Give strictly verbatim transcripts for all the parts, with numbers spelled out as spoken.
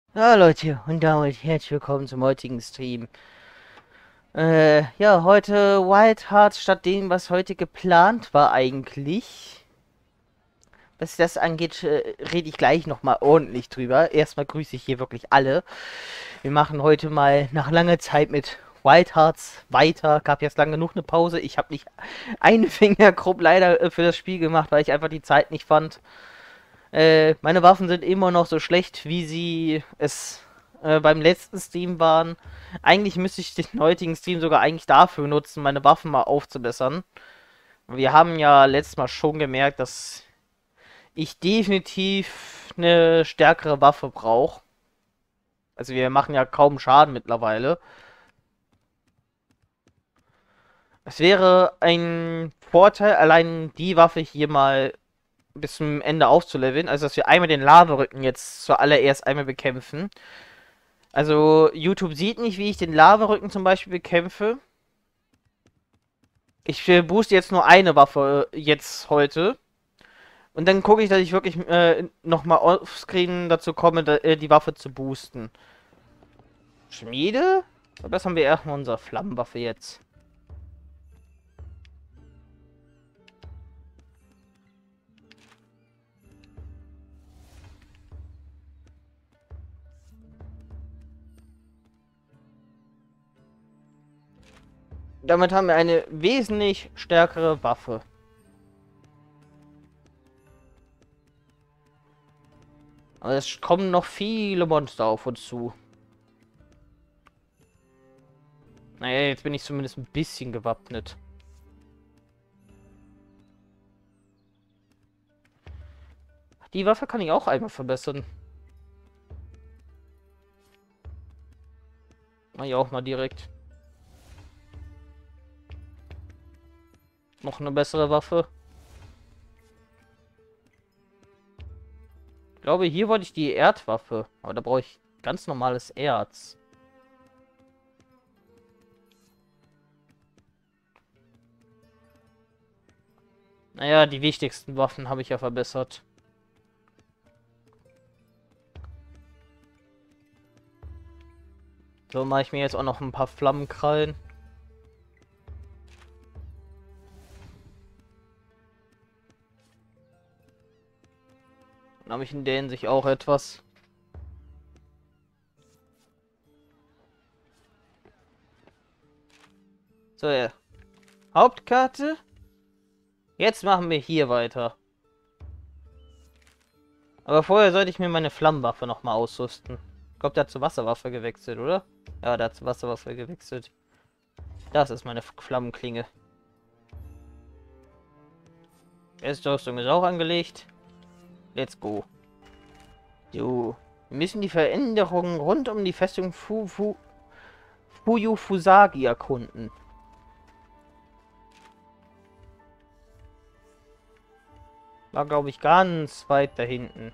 Ja, Leute, und damit herzlich willkommen zum heutigen Stream. Äh, ja, heute Wild Hearts statt dem, was heute geplant war eigentlich. Was das angeht, äh, rede ich gleich nochmal ordentlich drüber. Erstmal grüße ich hier wirklich alle. Wir machen heute mal nach langer Zeit mit Wild Hearts weiter. Gab jetzt lang genug eine Pause. Ich habe nicht einen Fingergrupp leider äh, für das Spiel gemacht, weil ich einfach die Zeit nicht fand. Äh, meine Waffen sind immer noch so schlecht, wie sie es äh, beim letzten Stream waren. Eigentlich müsste ich den heutigen Stream sogar eigentlich dafür nutzen, meine Waffen mal aufzubessern. Wir haben ja letztes Mal schon gemerkt, dass ich definitiv eine stärkere Waffe brauche. Also wir machen ja kaum Schaden mittlerweile. Es wäre ein Vorteil, allein die Waffe hier mal bis zum Ende aufzuleveln. Also dass wir einmal den Laberücken jetzt zuallererst einmal bekämpfen. Also, YouTube sieht nicht, wie ich den Laberücken zum Beispiel bekämpfe. Ich äh, booste jetzt nur eine Waffe äh, jetzt heute. Und dann gucke ich, dass ich wirklich äh, nochmal offscreen dazu komme, da, äh, die Waffe zu boosten. Schmiede? Das haben wir erstmal unsere Flammenwaffe jetzt. Damit haben wir eine wesentlich stärkere Waffe. Aber es kommen noch viele Monster auf uns zu. Naja, jetzt bin ich zumindest ein bisschen gewappnet. Die Waffe kann ich auch einmal verbessern. Mach ich auch mal direkt. Noch eine bessere Waffe. Ich glaube, hier wollte ich die Erdwaffe. Aber da brauche ich ganz normales Erz. Naja, die wichtigsten Waffen habe ich ja verbessert. So mache ich mir jetzt auch noch ein paar Flammenkrallen. Dann habe ich in der Hinsicht auch etwas. So, ja. Hauptkarte. Jetzt machen wir hier weiter. Aber vorher sollte ich mir meine Flammenwaffe nochmal ausrüsten. Ich glaube, der hat zur Wasserwaffe gewechselt, oder? Ja, der hat zur Wasserwaffe gewechselt. Das ist meine Flammenklinge. Erste Rüstung ist auch angelegt. Let's go. So. Wir müssen die Veränderungen rund um die Festung Fu Fu Fuyufusagi erkunden. War, glaube ich, ganz weit da hinten.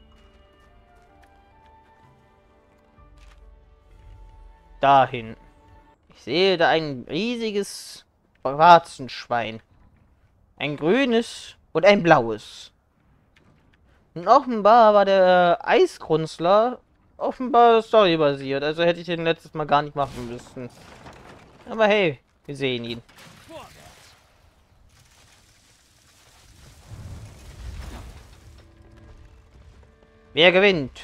Dahin. Ich sehe da ein riesiges Warzenschwein. Ein grünes und ein blaues. Und offenbar war der Eisgrunzler offenbar storybasiert. Also hätte ich den letztes Mal gar nicht machen müssen. Aber hey, wir sehen ihn. Wer gewinnt?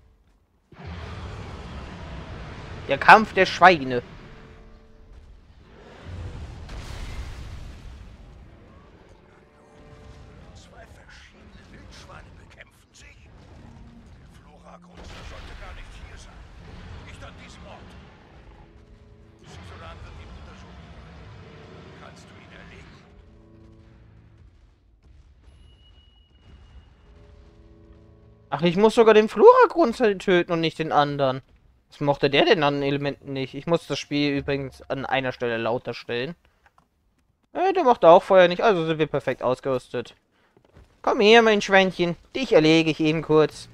Der Kampf der Schweine. Zwei verschiedene Wildschweine bekämpfen sich. Der Flora-Grunzer sollte gar nicht hier sein. Nicht an diesem Ort. Sisoran wird ihn untersuchen. Kannst du ihn erlegen? Ach, ich muss sogar den Flora-Grunzer töten und nicht den anderen. Was mochte der denn an Elementen nicht? Ich muss das Spiel übrigens an einer Stelle lauter stellen. Äh, der mochte auch Feuer nicht, also sind wir perfekt ausgerüstet. Komm her, mein Schweinchen. Dich erlege ich eben kurz.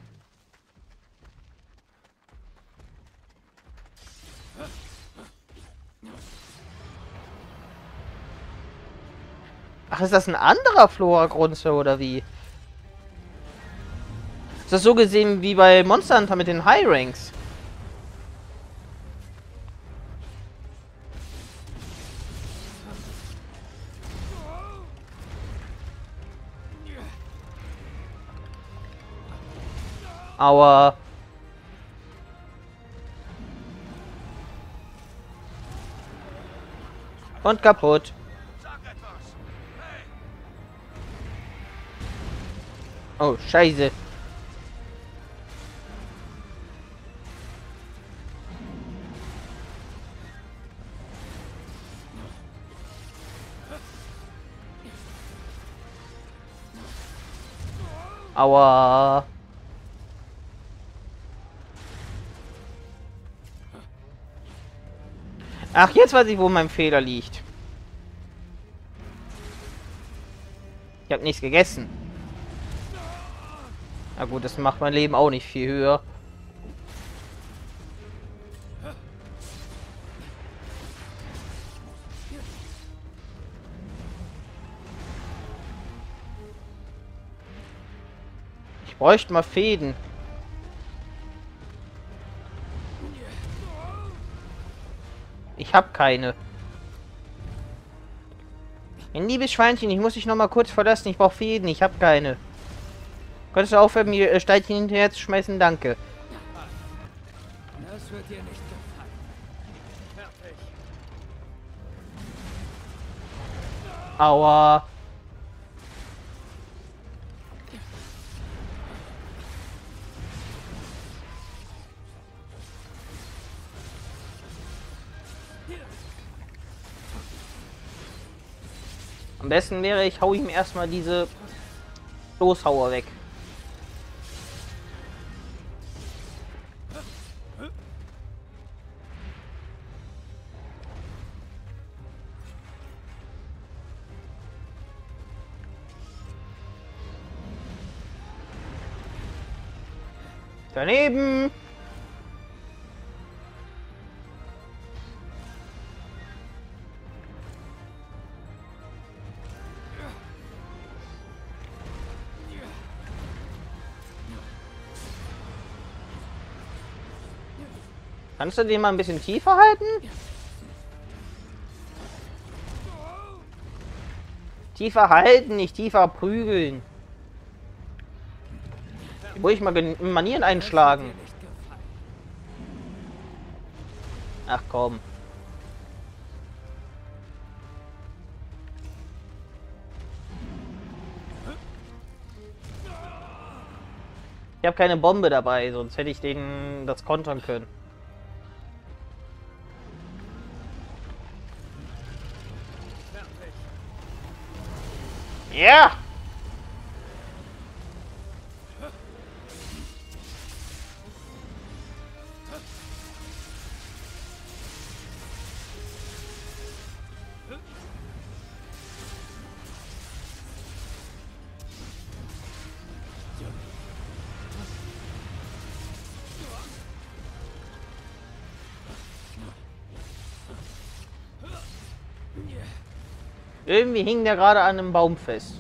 Ach, ist das ein anderer Flora-Grunze oder wie? Ist das so gesehen wie bei Monster Hunter mit den High Ranks? Aua. Und kaputt. Sag etwas. Hey, Oh, scheiße. Aua. Ach, jetzt weiß ich, wo mein Fehler liegt. Ich habe nichts gegessen. Na gut, das macht mein Leben auch nicht viel höher. Ich bräuchte mal Fäden. Ich habe keine. Ein liebes Schweinchen, ich muss dich noch mal kurz verlassen. Ich brauche Fäden, ich habe keine. Könntest du aufhören, mir äh, Steinchen hinterher zu schmeißen? Danke. Das wird dir nicht gefallen. Fertig. Aua. Am besten wäre, ich hau ihm erstmal diese Loshauer weg. Daneben. Kannst du den mal ein bisschen tiefer halten? Tiefer halten, nicht tiefer prügeln. Ruhig mal Manieren einschlagen. Ach komm. Ich habe keine Bombe dabei, sonst hätte ich den das kontern können. Ja! Irgendwie hing der gerade an einem Baum fest.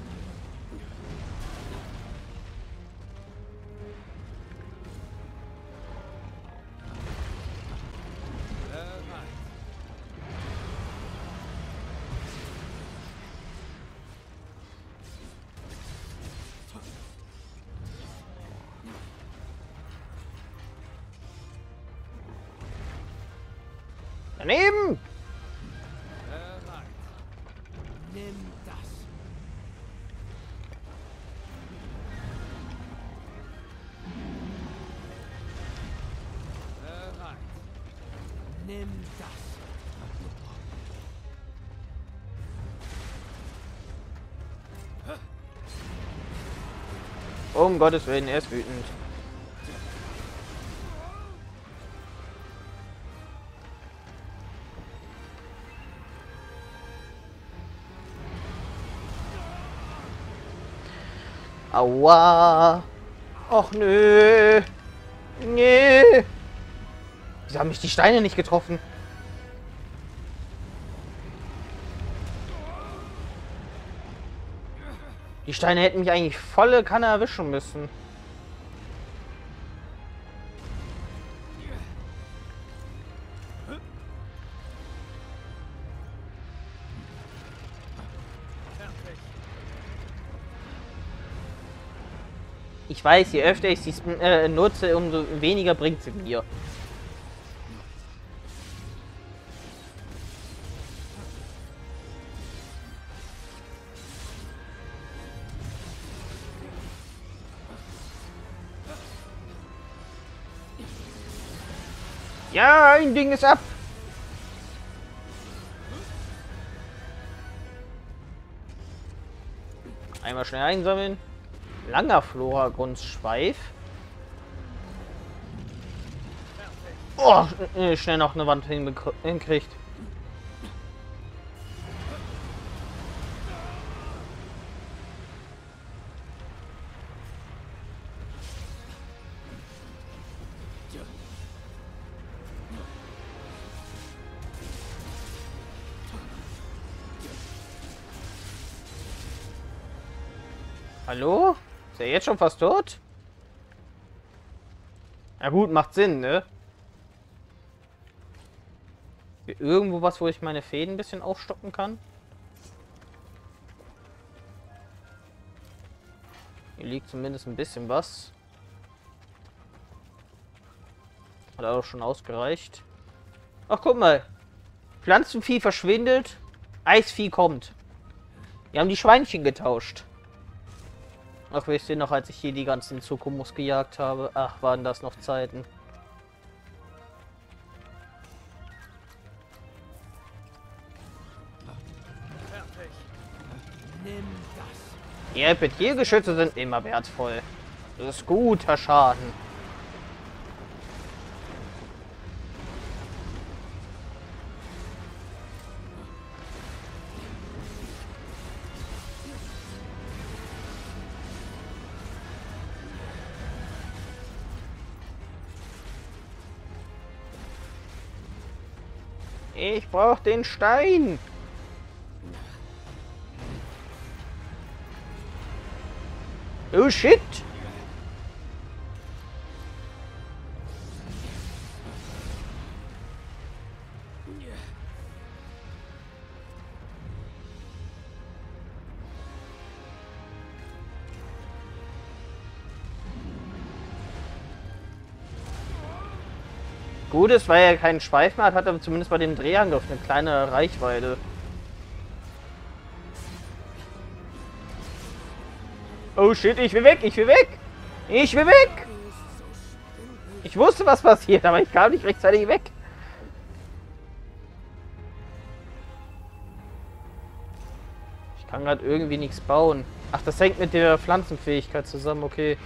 Daneben! Bereit. Nimm das. Bereit. Nimm das. Um Gottes Willen, er ist wütend. Aua. Och nö. Nee. Wieso haben mich die Steine nicht getroffen? Die Steine hätten mich eigentlich volle Kanne erwischen müssen. Ich weiß, je öfter ich sie äh, nutze, umso weniger bringt sie mir. Ja, ein Ding ist ab. Einmal schnell einsammeln. Langer Flora-Grundschweif. Oh, äh, schnell noch eine Wand hinkriegt. Hallo? Ist er jetzt schon fast tot? Ja gut, macht Sinn, ne? Hier irgendwo was, wo ich meine Fäden ein bisschen aufstocken kann? Hier liegt zumindest ein bisschen was. Hat auch schon ausgereicht. Ach, guck mal. Pflanzenvieh verschwindet. Eisvieh kommt. Wir haben die Schweinchen getauscht. Ach, wisst ihr noch, als ich hier die ganzen Zukumus gejagt habe? Ach, waren das noch Zeiten. Fertig. Nimm das. Die R P G-Geschütze sind immer wertvoll. Das ist guter Schaden. Ich brauche den Stein. Oh shit. Gut ist, weil er keinen Schweif mehr hat, hat er zumindest bei dem Drehangriff eine kleine Reichweite. Oh shit, ich will weg, ich will weg! Ich will weg! Ich wusste, was passiert, aber ich kam nicht rechtzeitig weg. Ich kann gerade irgendwie nichts bauen. Ach, das hängt mit der Pflanzenfähigkeit zusammen, okay.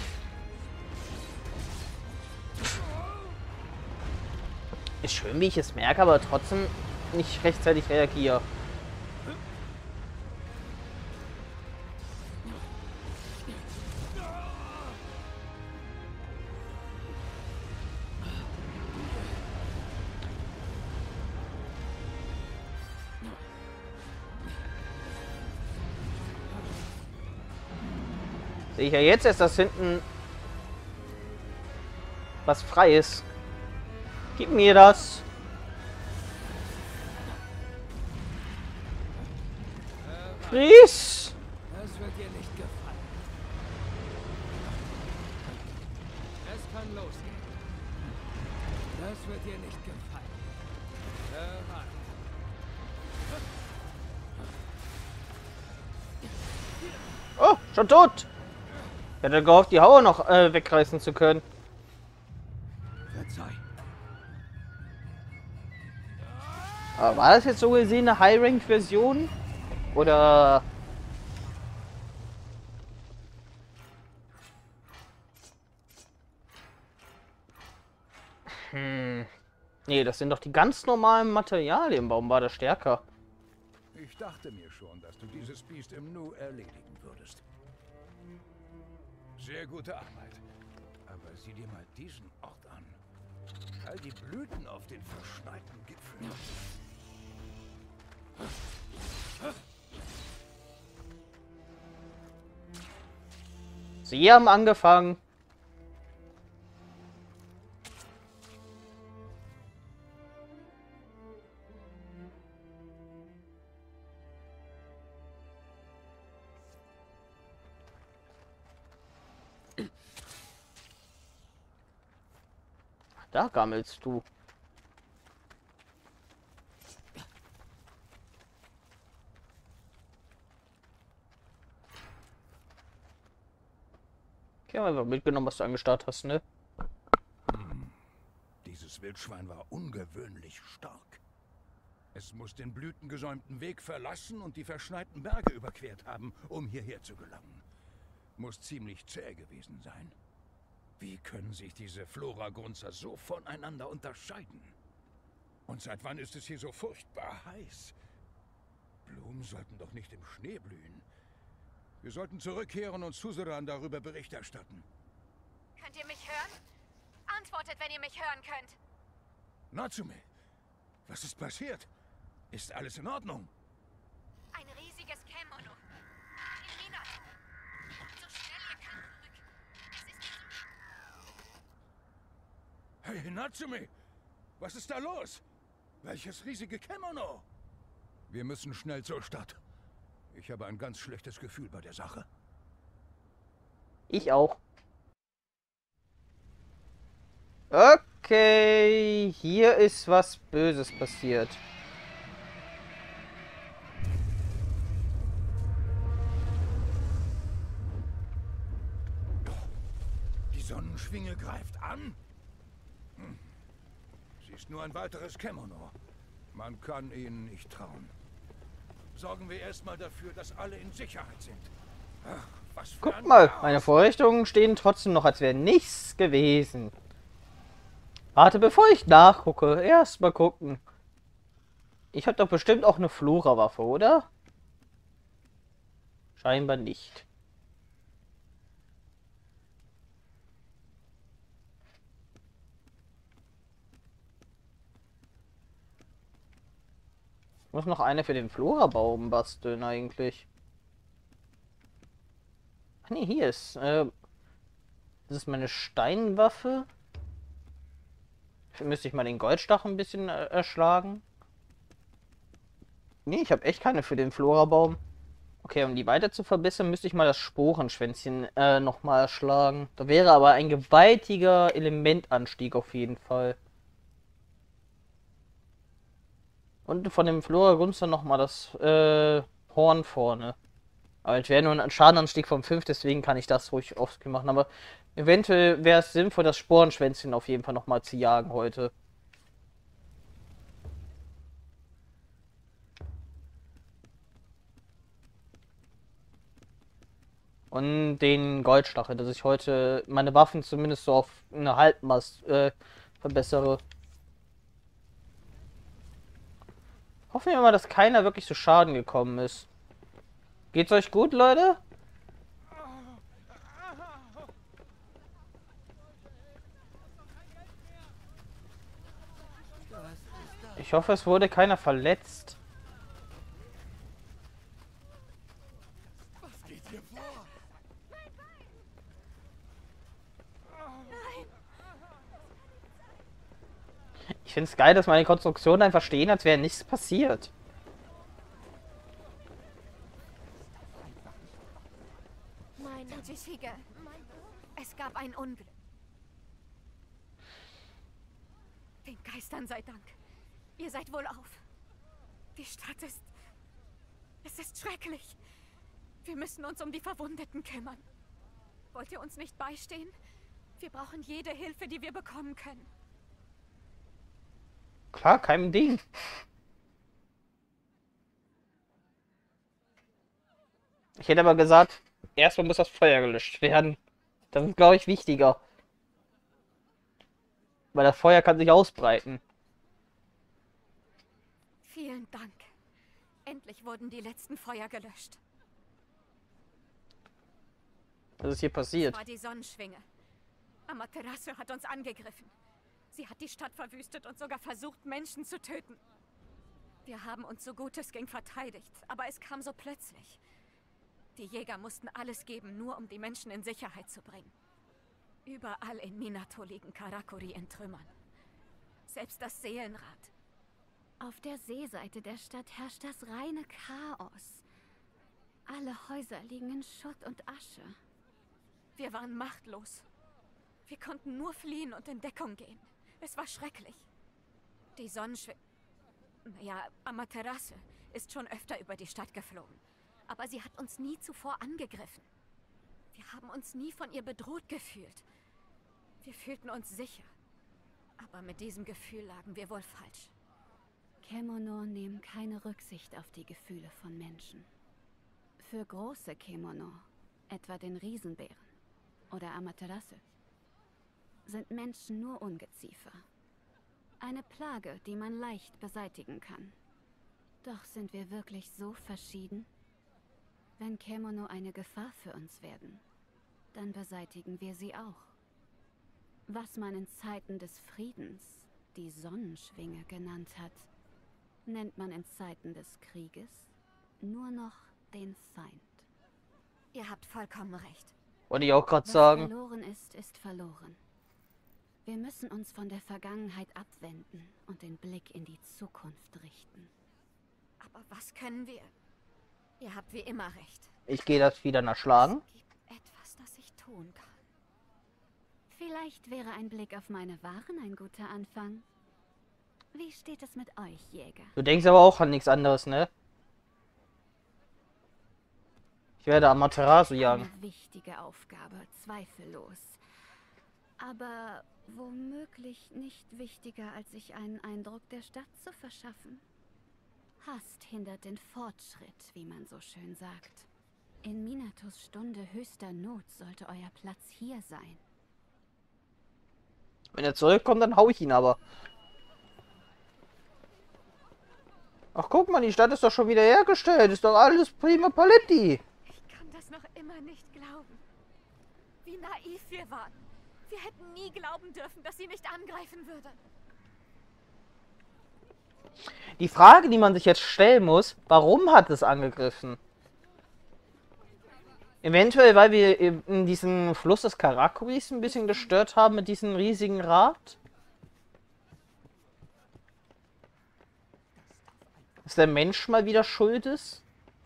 Ist schön, wie ich es merke, aber trotzdem nicht rechtzeitig reagiere. Sehe ich ja jetzt erst, dass hinten was frei ist. Gib mir das. Fries. Das wird dir nicht gefallen. Es kann losgehen. Das wird dir nicht gefallen. Bereit. Oh, schon tot. Ich hätte gehofft, die Haue noch äh, wegreißen zu können. Verzeih. Aber war das jetzt so gesehen eine High-Rank-Version? Oder... Hm... Nee, das sind doch die ganz normalen Materialien. Warum war das stärker? Ich dachte mir schon, dass du dieses Biest im Nu erledigen würdest. Sehr gute Arbeit. Aber sieh dir mal diesen Ort an. All die Blüten auf den verschneiten Gipfeln. Sie haben angefangen. Da gammelst du. Ich habe einfach mitgenommen, was du angestarrt hast, ne? Hm. Dieses Wildschwein war ungewöhnlich stark. Es muss den blütengesäumten Weg verlassen und die verschneiten Berge überquert haben, um hierher zu gelangen. Muss ziemlich zäh gewesen sein. Wie können sich diese Flora-Grunzer so voneinander unterscheiden? Und seit wann ist es hier so furchtbar heiß? Blumen sollten doch nicht im Schnee blühen. Wir sollten zurückkehren und Suzerain darüber Bericht erstatten. Könnt ihr mich hören? Antwortet, wenn ihr mich hören könnt. Natsume, was ist passiert? Ist alles in Ordnung? Ein riesiges Kämmono. In Minato. So schnell ihr könnt zurück. Es ist diesem... Hey, Natsume! Was ist da los? Welches riesige Kämmono? Wir müssen schnell zur Stadt. Ich habe ein ganz schlechtes Gefühl bei der Sache. Ich auch. Okay, hier ist was Böses passiert. Die Sonnenschwinge greift an? Hm. Sie ist nur ein weiteres Kämmono. Man kann ihnen nicht trauen. Sorgen wir erstmal dafür, dass alle in Sicherheit sind. Ach, was für Guck ein mal, Chaos. meine Vorrichtungen stehen trotzdem noch, als wäre nichts gewesen. Warte, bevor ich nachgucke. Erst mal gucken. Ich habe doch bestimmt auch eine Flora-Waffe, oder? Scheinbar nicht. Ich muss noch eine für den Flora-Baum basteln eigentlich. Ach nee, hier ist. Äh, das ist meine Steinwaffe. Dafür müsste ich mal den Goldstach ein bisschen äh, erschlagen. Nee, ich habe echt keine für den Flora-Baum. Okay, um die weiter zu verbessern, müsste ich mal das Sporenschwänzchen äh, nochmal erschlagen. Da wäre aber ein gewaltiger Elementanstieg auf jeden Fall. Und von dem Flora-Grunzer nochmal das äh, Horn vorne. Aber es wäre nur ein Schadenanstieg von fünf, deswegen kann ich das ruhig oft machen. Aber eventuell wäre es sinnvoll, das Sporenschwänzchen auf jeden Fall nochmal zu jagen heute. Und den Goldstachel, dass ich heute meine Waffen zumindest so auf eine Halbmast äh, verbessere. Hoffen wir mal, dass keiner wirklich zu Schaden gekommen ist. Geht's euch gut, Leute? Ich hoffe, es wurde keiner verletzt. Was geht hier vor? Ich finde es geil, dass meine Konstruktionen einfach stehen, als wäre nichts passiert. Mein Jishige. Es gab ein Unglück. Den Geistern sei Dank. Ihr seid wohlauf. Die Stadt ist... Es ist schrecklich. Wir müssen uns um die Verwundeten kümmern. Wollt ihr uns nicht beistehen? Wir brauchen jede Hilfe, die wir bekommen können. Klar, kein Ding. Ich hätte aber gesagt, erstmal muss das Feuer gelöscht werden. Das ist, glaube ich, wichtiger. Weil das Feuer kann sich ausbreiten. Vielen Dank. Endlich wurden die letzten Feuer gelöscht. Was ist hier passiert? Das war die Sonnenschwinge. Amaterasu hat uns angegriffen. Sie hat die Stadt verwüstet und sogar versucht, Menschen zu töten. Wir haben uns so gut es ging verteidigt, aber es kam so plötzlich. Die Jäger mussten alles geben, nur um die Menschen in Sicherheit zu bringen. Überall in Minato liegen Karakuri in Trümmern. Selbst das Seelenrad. Auf der Seeseite der Stadt herrscht das reine Chaos. Alle Häuser liegen in Schutt und Asche. Wir waren machtlos. Wir konnten nur fliehen und in Deckung gehen. Es war schrecklich. Die Sonnenschwinge... Naja, Amaterasu ist schon öfter über die Stadt geflogen. Aber sie hat uns nie zuvor angegriffen. Wir haben uns nie von ihr bedroht gefühlt. Wir fühlten uns sicher. Aber mit diesem Gefühl lagen wir wohl falsch. Kemono nehmen keine Rücksicht auf die Gefühle von Menschen. Für große Kemono, etwa den Riesenbären oder Amaterasu, sind Menschen nur Ungeziefer. Eine Plage, die man leicht beseitigen kann. Doch sind wir wirklich so verschieden? Wenn Kemono eine Gefahr für uns werden, dann beseitigen wir sie auch. Was man in Zeiten des Friedens die Sonnenschwinge genannt hat, nennt man in Zeiten des Krieges nur noch den Feind. Ihr habt vollkommen recht. Wollte ich auch gerade Was sagen. verloren ist, ist verloren. Wir müssen uns von der Vergangenheit abwenden und den Blick in die Zukunft richten. Aber was können wir? Ihr habt wie immer recht. Ich gehe das wieder nachschlagen. Es gibt etwas, das ich tun kann. Vielleicht wäre ein Blick auf meine Waren ein guter Anfang. Wie steht es mit euch, Jäger? Du denkst aber auch an nichts anderes, ne? Ich werde Amaterasu jagen. Eine wichtige Aufgabe, zweifellos. Aber womöglich nicht wichtiger, als sich einen Eindruck der Stadt zu verschaffen. Hast hindert den Fortschritt, wie man so schön sagt. In Minatos Stunde höchster Not sollte euer Platz hier sein. Wenn er zurückkommt, dann hau ich ihn aber. Ach, guck mal, die Stadt ist doch schon wieder hergestellt. Ist doch alles prima paletti. Ich kann das noch immer nicht glauben. Wie naiv wir waren. Wir hätten nie glauben dürfen, dass sie nicht angreifen würde. Die Frage, die man sich jetzt stellen muss, warum hat es angegriffen? Eventuell, weil wir in diesem Fluss des Karakuris ein bisschen gestört haben mit diesem riesigen Rad? Dass der Mensch mal wieder schuld ist?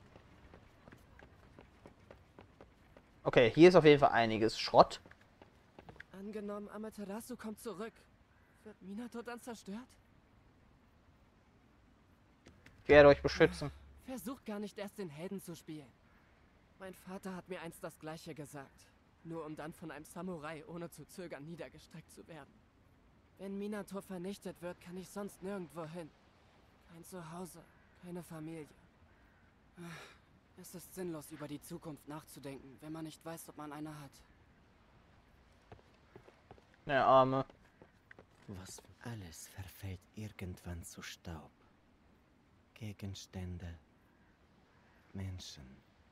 Okay, hier ist auf jeden Fall einiges Schrott. Angenommen, Amaterasu kommt zurück. Wird Minato dann zerstört? Ich werde euch beschützen. Versucht gar nicht erst den Helden zu spielen. Mein Vater hat mir einst das Gleiche gesagt. Nur um dann von einem Samurai ohne zu zögern niedergestreckt zu werden. Wenn Minato vernichtet wird, kann ich sonst nirgendwo hin. Kein Zuhause, keine Familie. Es ist sinnlos, über die Zukunft nachzudenken, wenn man nicht weiß, ob man eine hat. Der Arme. Was alles verfällt irgendwann zu Staub. Gegenstände, Menschen,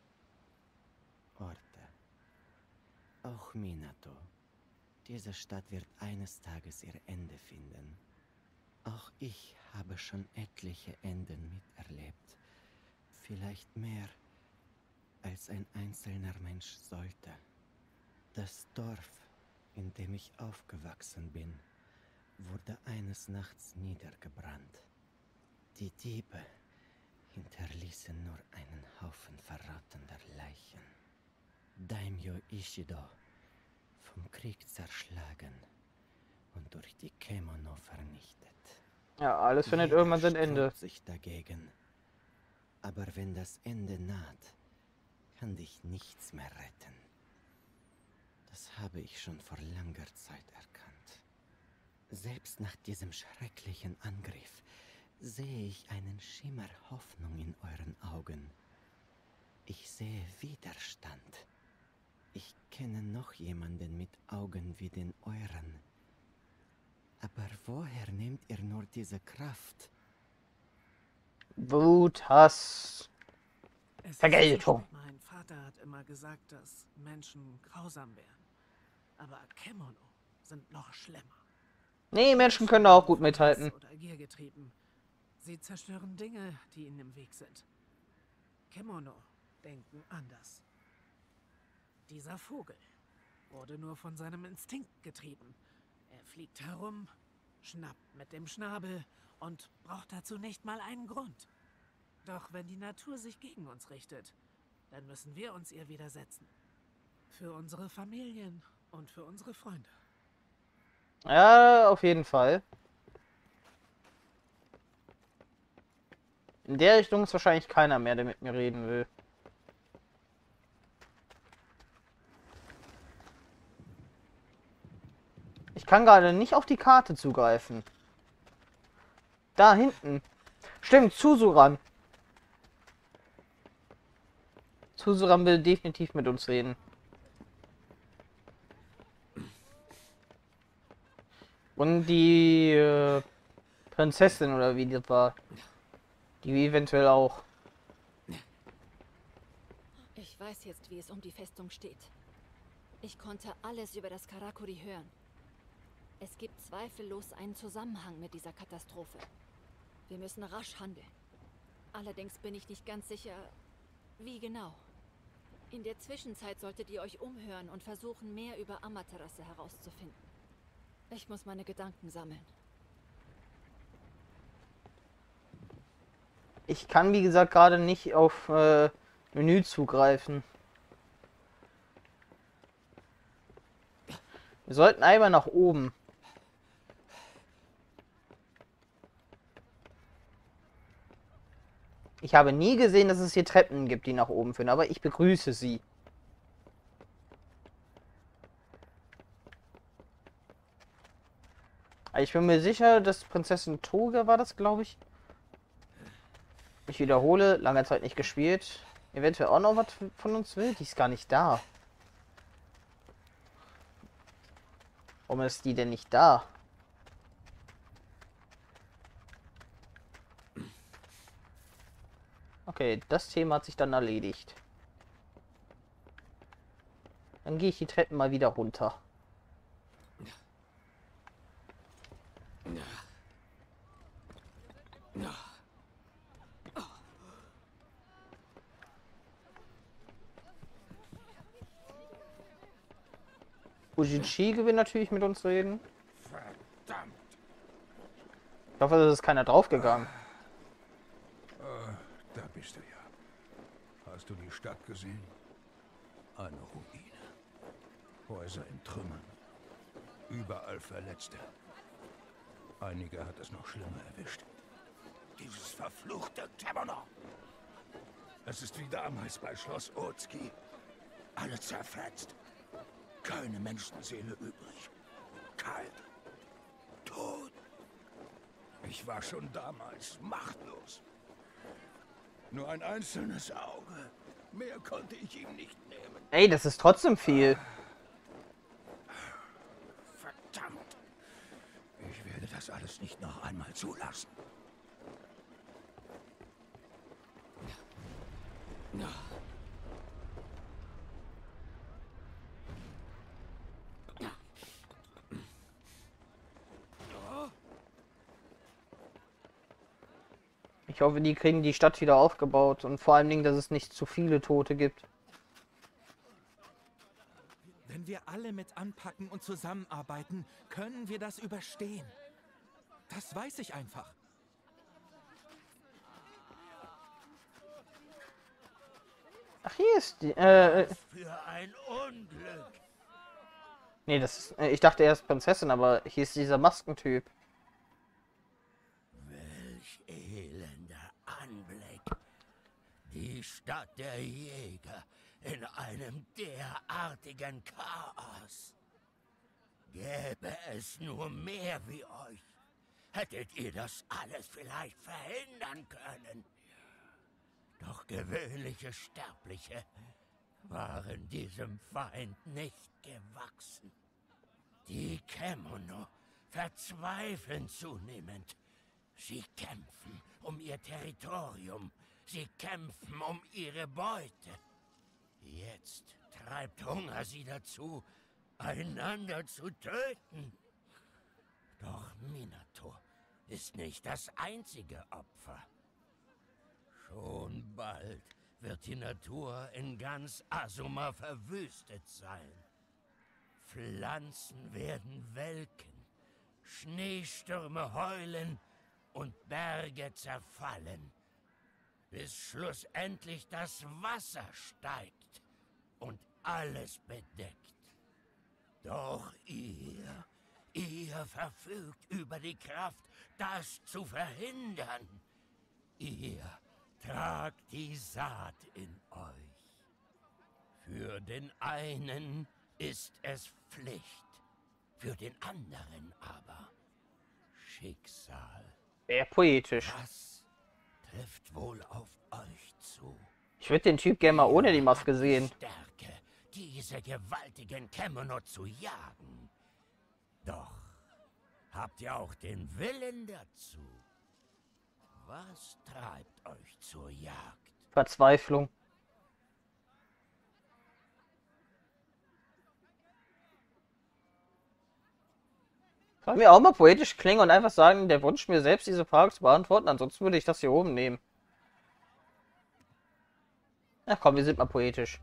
Orte. Auch Minato. Diese Stadt wird eines Tages ihr Ende finden. Auch ich habe schon etliche Enden miterlebt. Vielleicht mehr, als ein einzelner Mensch sollte. Das Dorf, in dem ich aufgewachsen bin, wurde eines Nachts niedergebrannt. Die Diebe hinterließen nur einen Haufen verrottender Leichen. Daimyo Ishido, vom Krieg zerschlagen und durch die Kemono vernichtet. Ja, alles findet Jeder irgendwann sein Ende. sträubt sich dagegen. Aber wenn das Ende naht, kann dich nichts mehr retten. Das habe ich schon vor langer Zeit erkannt. Selbst nach diesem schrecklichen Angriff sehe ich einen Schimmer Hoffnung in euren Augen. Ich sehe Widerstand. Ich kenne noch jemanden mit Augen wie den euren. Aber woher nehmt ihr nur diese Kraft? Wut, Hass, Es ist Vergeltung. richtig, mein Vater hat immer gesagt, dass Menschen grausam wären. Aber Kemono sind noch schlimmer. Nee, Menschen können auch gut mithalten. Oder Gier getrieben. Sie zerstören Dinge, die ihnen im Weg sind. Kemono denken anders. Dieser Vogel wurde nur von seinem Instinkt getrieben. Er fliegt herum, schnappt mit dem Schnabel und braucht dazu nicht mal einen Grund. Doch wenn die Natur sich gegen uns richtet, dann müssen wir uns ihr widersetzen. Für unsere Familien und für unsere Freunde. Ja, auf jeden Fall. In der Richtung ist wahrscheinlich keiner mehr, der mit mir reden will. Ich kann gerade nicht auf die Karte zugreifen. Da hinten. Stimmt, Zusuran. Zusuran will definitiv mit uns reden. Und die äh, Prinzessin oder wie das war. Die eventuell auch. Ich weiß jetzt, wie es um die Festung steht. Ich konnte alles über das Karakuri hören. Es gibt zweifellos einen Zusammenhang mit dieser Katastrophe. Wir müssen rasch handeln. Allerdings bin ich nicht ganz sicher, wie genau. In der Zwischenzeit solltet ihr euch umhören und versuchen, mehr über Amaterasu herauszufinden. Ich muss meine Gedanken sammeln. Ich kann, wie gesagt, gerade nicht auf äh, Menü zugreifen. Wir sollten einmal nach oben. Ich habe nie gesehen, dass es hier Treppen gibt, die nach oben führen, aber ich begrüße sie. Ich bin mir sicher, dass Prinzessin Toga war das, glaube ich. Ich wiederhole, lange Zeit nicht gespielt. Eventuell auch noch was von uns will. Die ist gar nicht da. Warum ist die denn nicht da? Okay, das Thema hat sich dann erledigt. Dann gehe ich die Treppen mal wieder runter. Ujinshi will natürlich mit uns reden. Verdammt! Ich hoffe, es ist keiner draufgegangen. Äh, da bist du ja. Hast du die Stadt gesehen? Eine Ruine. Häuser in Trümmern. Überall Verletzte. Einige hat es noch schlimmer erwischt. Dieses verfluchte Kemono. Es ist wie damals bei Schloss Otsuki. Alle zerfetzt. Keine Menschenseele übrig. Kalt. Tot. Ich war schon damals machtlos. Nur ein einzelnes Auge. Mehr konnte ich ihm nicht nehmen. Ey, das ist trotzdem viel. Verdammt. Ich werde das alles nicht noch einmal zulassen. Ich hoffe, die kriegen die Stadt wieder aufgebaut und vor allen Dingen, dass es nicht zu viele Tote gibt. Wenn wir alle mit anpacken und zusammenarbeiten, können wir das überstehen. Das weiß ich einfach. Ach, hier ist die, äh... Für ein Unglück. Nee, das ist, äh, ich dachte erst Prinzessin, aber hier ist dieser Maskentyp. Welch elender Anblick. Die Stadt der Jäger in einem derartigen Chaos. Gäbe es nur mehr wie euch, hättet ihr das alles vielleicht verhindern können. Doch gewöhnliche Sterbliche waren diesem Feind nicht gewachsen. Die Kemono verzweifeln zunehmend. Sie kämpfen um ihr Territorium. Sie kämpfen um ihre Beute. Jetzt treibt Hunger sie dazu, einander zu töten. Doch Minato ist nicht das einzige Opfer. Schon bald wird die Natur in ganz Asuma verwüstet sein. Pflanzen werden welken, Schneestürme heulen und Berge zerfallen, bis schlussendlich das Wasser steigt und alles bedeckt. Doch ihr, Ihr verfügt über die Kraft, das zu verhindern. Ihr tragt die Saat in euch. Für den einen ist es Pflicht, für den anderen aber Schicksal. Sehr poetisch. Was trifft wohl auf euch zu? Ich würde den Typ gerne mal ohne die Maske sehen. Stärke, diese gewaltigen Kemono zu jagen. Doch habt ihr auch den Willen dazu? Was treibt euch zur Jagd? Verzweiflung. Soll mir auch mal poetisch klingen und einfach sagen, der Wunsch, mir selbst diese Frage zu beantworten, ansonsten würde ich das hier oben nehmen. Na komm, wir sind mal poetisch.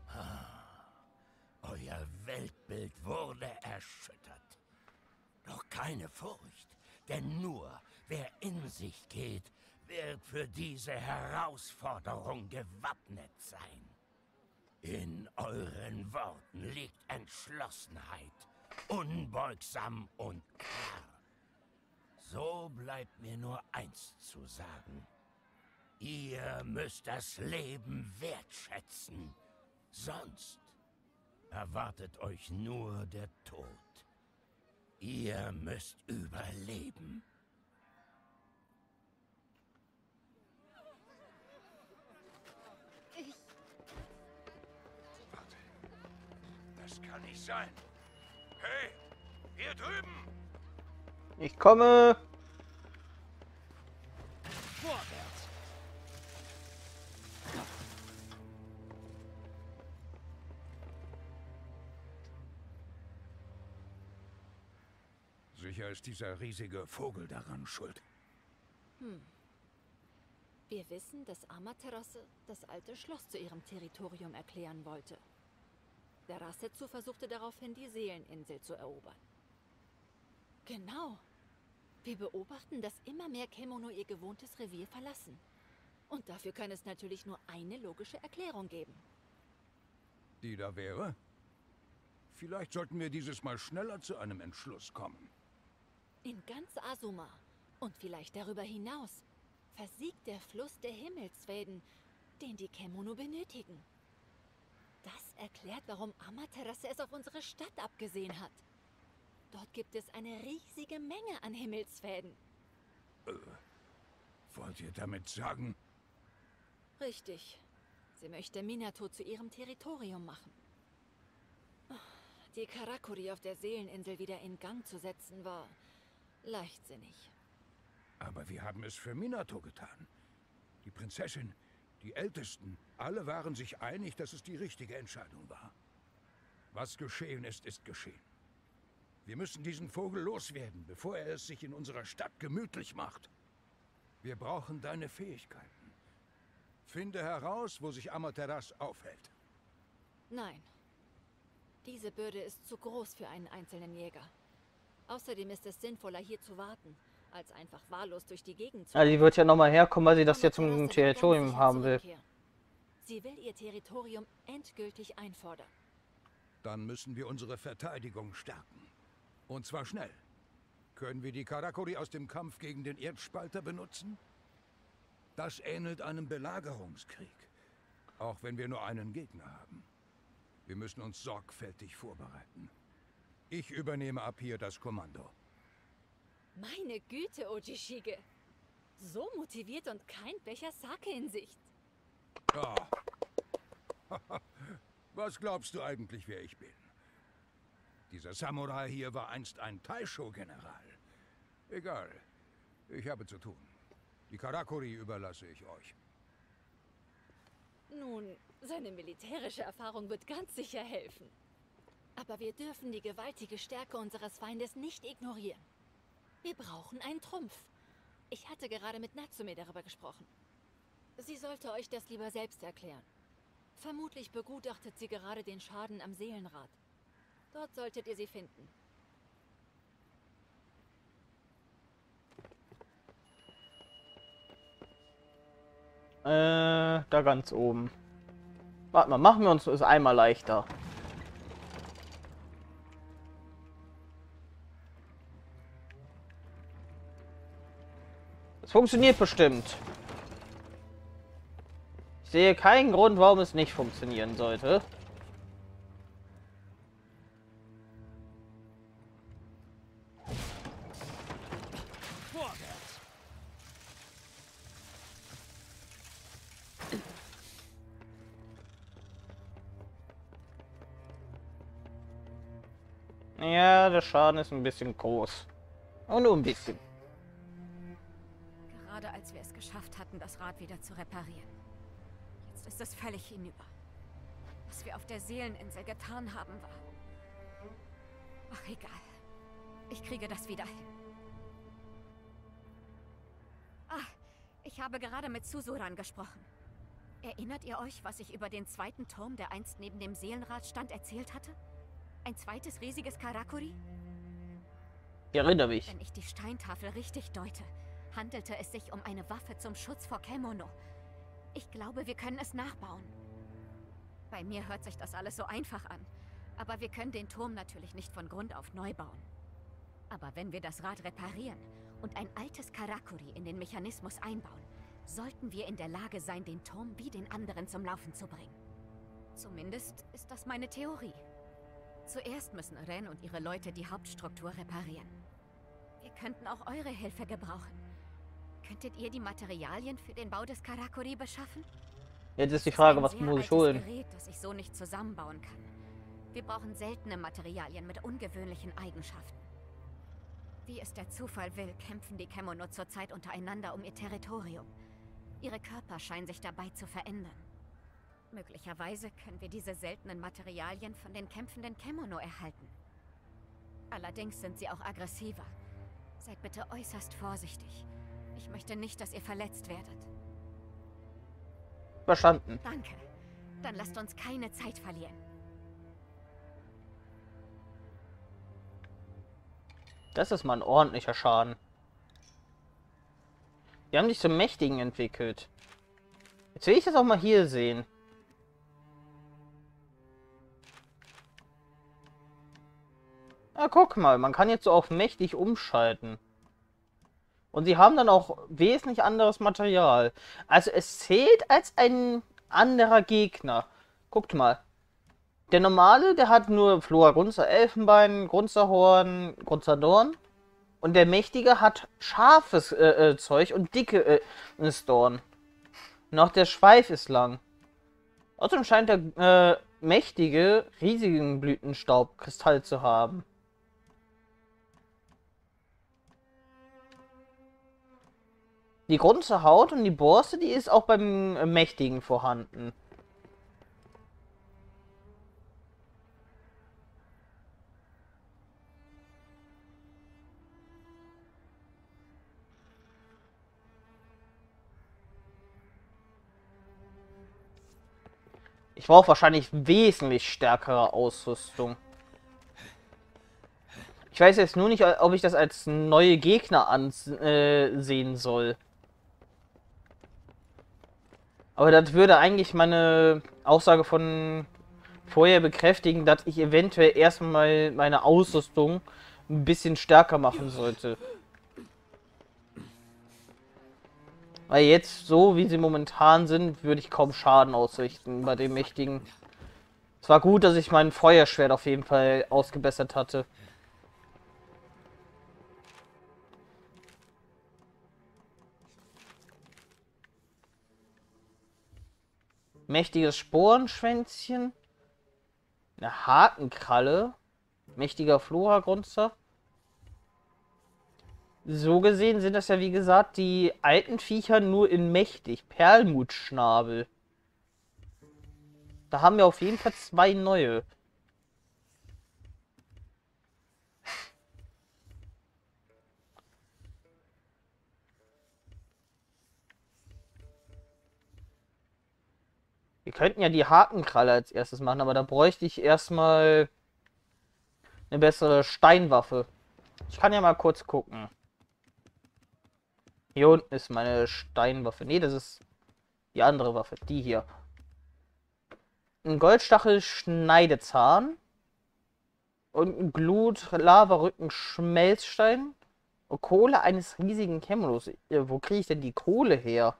Euer Weltbild wurde erschüttert. Doch keine Furcht, denn nur wer in sich geht, wird für diese Herausforderung gewappnet sein. In euren Worten liegt Entschlossenheit, unbeugsam und klar. So bleibt mir nur eins zu sagen. Ihr müsst das Leben wertschätzen, sonst erwartet euch nur der Tod. Ihr müsst überleben. Ich... Warte. Das kann nicht sein. Hey, hier drüben! Ich komme. Vorwärts! Sicher ist dieser riesige Vogel daran schuld. Hm. Wir wissen, dass Amaterasu das alte Schloss zu ihrem Territorium erklären wollte. Der Rasetsu versuchte daraufhin, die Seeleninsel zu erobern. Genau. Wir beobachten, dass immer mehr Kemono ihr gewohntes Revier verlassen. Und dafür kann es natürlich nur eine logische Erklärung geben. Die da wäre? Vielleicht sollten wir dieses Mal schneller zu einem Entschluss kommen. In ganz Azuma und vielleicht darüber hinaus versiegt der Fluss der Himmelsfäden, den die Kemono benötigen. Das erklärt, warum Amaterasu es auf unsere Stadt abgesehen hat. Dort gibt es eine riesige Menge an Himmelsfäden. Äh, wollt ihr damit sagen? Richtig. Sie möchte Minato zu ihrem Territorium machen. Die Karakuri auf der Seeleninsel wieder in Gang zu setzen, war leichtsinnig. Aber wir haben es für Minato getan. Die Prinzessin, die Ältesten, alle waren sich einig, dass es die richtige Entscheidung war. Was geschehen ist, ist geschehen. Wir müssen diesen Vogel loswerden, bevor er es sich in unserer Stadt gemütlich macht. Wir brauchen deine Fähigkeiten. Finde heraus, wo sich Amaterasu aufhält. Nein. Diese Bürde ist zu groß für einen einzelnen Jäger. Außerdem ist es sinnvoller, hier zu warten, als einfach wahllos durch die Gegend zu Also die wird ja nochmal herkommen, weil sie das jetzt Amaterasu zum wird Territorium ganz haben sicher will. zurückkehren. Sie will ihr Territorium endgültig einfordern. Dann müssen wir unsere Verteidigung stärken. Und zwar schnell. Können wir die Karakuri aus dem Kampf gegen den Erdspalter benutzen? Das ähnelt einem Belagerungskrieg. Auch wenn wir nur einen Gegner haben. Wir müssen uns sorgfältig vorbereiten. Ich übernehme ab hier das Kommando. Meine Güte, Ojishige. So motiviert und kein Becher Sake in Sicht. Oh. Was glaubst du eigentlich, wer ich bin? Dieser Samurai hier war einst ein Taisho-General. Egal. Ich habe zu tun. Die Karakuri überlasse ich euch. Nun, seine militärische Erfahrung wird ganz sicher helfen. Aber wir dürfen die gewaltige Stärke unseres Feindes nicht ignorieren. Wir brauchen einen Trumpf. Ich hatte gerade mit Natsume darüber gesprochen. Sie sollte euch das lieber selbst erklären. Vermutlich begutachtet sie gerade den Schaden am Seelenrad. Dort solltet ihr sie finden. Äh, da ganz oben. Warte mal, machen wir uns das einmal leichter. Es funktioniert bestimmt. Ich sehe keinen Grund, warum es nicht funktionieren sollte. Ja, der Schaden ist ein bisschen groß. Aber nur ein bisschen. Gerade als wir es geschafft hatten, das Rad wieder zu reparieren. Jetzt ist es völlig hinüber. Was wir auf der Seeleninsel getan haben, war... Ach, egal. Ich kriege das wieder hin. Ah, ich habe gerade mit Susuran gesprochen. Erinnert ihr euch, was ich über den zweiten Turm, der einst neben dem Seelenrad stand, erzählt hatte? Ein zweites riesiges Karakuri? Ich erinnere mich. Wenn ich die Steintafel richtig deute, handelte es sich um eine Waffe zum Schutz vor Kemono. Ich glaube, wir können es nachbauen. Bei mir hört sich das alles so einfach an. Aber wir können den Turm natürlich nicht von Grund auf neu bauen. Aber wenn wir das Rad reparieren und ein altes Karakuri in den Mechanismus einbauen, sollten wir in der Lage sein, den Turm wie den anderen zum Laufen zu bringen. Zumindest ist das meine Theorie. Zuerst müssen Ren und ihre Leute die Hauptstruktur reparieren. Wir könnten auch eure Hilfe gebrauchen. Könntet ihr die Materialien für den Bau des Karakuri beschaffen? Jetzt ist die Frage, was muss ich holen? Das ist ein Gerät, das ich so nicht zusammenbauen kann. Wir brauchen seltene Materialien mit ungewöhnlichen Eigenschaften. Wie es der Zufall will, kämpfen die Kemono zurzeit untereinander um ihr Territorium. Ihre Körper scheinen sich dabei zu verändern. Möglicherweise können wir diese seltenen Materialien von den kämpfenden Kemono erhalten. Allerdings sind sie auch aggressiver. Seid bitte äußerst vorsichtig. Ich möchte nicht, dass ihr verletzt werdet. Verstanden. Danke. Dann lasst uns keine Zeit verlieren. Das ist mal ein ordentlicher Schaden. Die haben sich zum Mächtigen entwickelt. Jetzt will ich das auch mal hier sehen. Na, guck mal, man kann jetzt so auf mächtig umschalten. Und sie haben dann auch wesentlich anderes Material. Also es zählt als ein anderer Gegner. Guckt mal. Der normale, der hat nur Flora Grunzer Elfenbein, Grunzerhorn, Grunzerdorn. Und der mächtige hat scharfes äh, äh, Zeug und dicke äh, Dorn. Und auch der Schweif ist lang. Außerdem scheint der äh, mächtige riesigen Blütenstaubkristall zu haben. Die Grunzer Haut und die Borste, die ist auch beim äh, Mächtigen vorhanden. Ich brauche wahrscheinlich wesentlich stärkere Ausrüstung. Ich weiß jetzt nur nicht, ob ich das als neue Gegner ansehen soll. Aber das würde eigentlich meine Aussage von vorher bekräftigen, dass ich eventuell erstmal meine Ausrüstung ein bisschen stärker machen sollte. Weil jetzt, so wie sie momentan sind, würde ich kaum Schaden ausrichten bei dem Mächtigen. Es war gut, dass ich mein Feuerschwert auf jeden Fall ausgebessert hatte. Mächtiges Sporenschwänzchen. Eine Hakenkralle. Mächtiger Flora-Grunzer. So gesehen sind das ja, wie gesagt, die alten Viecher nur in mächtig. Perlmutschnabel. Da haben wir auf jeden Fall zwei neue. Wir könnten ja die Hakenkralle als erstes machen, aber da bräuchte ich erstmal eine bessere Steinwaffe. Ich kann ja mal kurz gucken. Hier unten ist meine Steinwaffe. Ne, das ist die andere Waffe. Die hier. Ein Goldstachel-Schneidezahn. Und ein Glut-Lava-Rücken-Schmelzstein. Oh, Kohle eines riesigen Kämmerlos. Äh, wo kriege ich denn die Kohle her?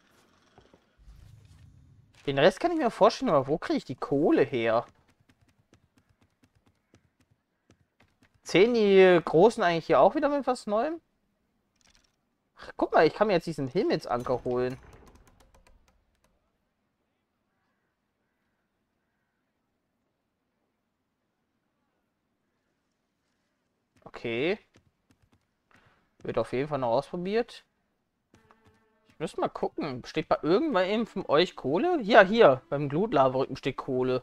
Den Rest kann ich mir vorstellen, aber wo kriege ich die Kohle her? Zählen die Großen eigentlich hier auch wieder mit was Neuem? Ach, guck mal, ich kann mir jetzt diesen Himmelsanker holen. Okay. Wird auf jeden Fall noch ausprobiert. Ich müsste mal gucken. Steht bei irgendwann von euch Kohle? Ja, hier. Beim Glutlava-Rücken steht Kohle.